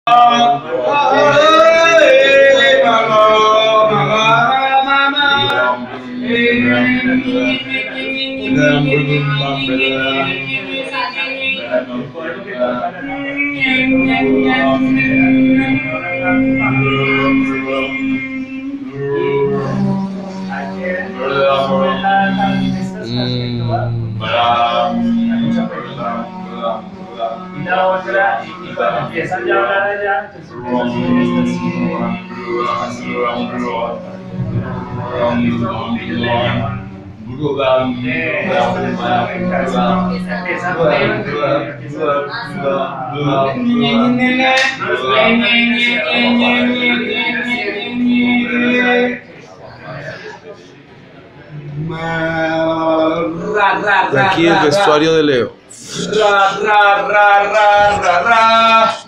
Y la otra, y cuando empiezan ya a hablar allá, entonces Y aquí el vestuario de Leo. Ra, ra, ra, ra, ra, ra.